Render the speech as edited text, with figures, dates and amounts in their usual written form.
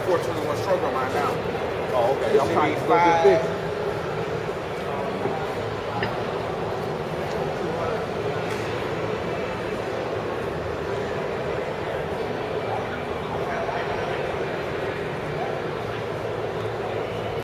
421 stroke on mine now. Oh, okay. I'm trying to 5.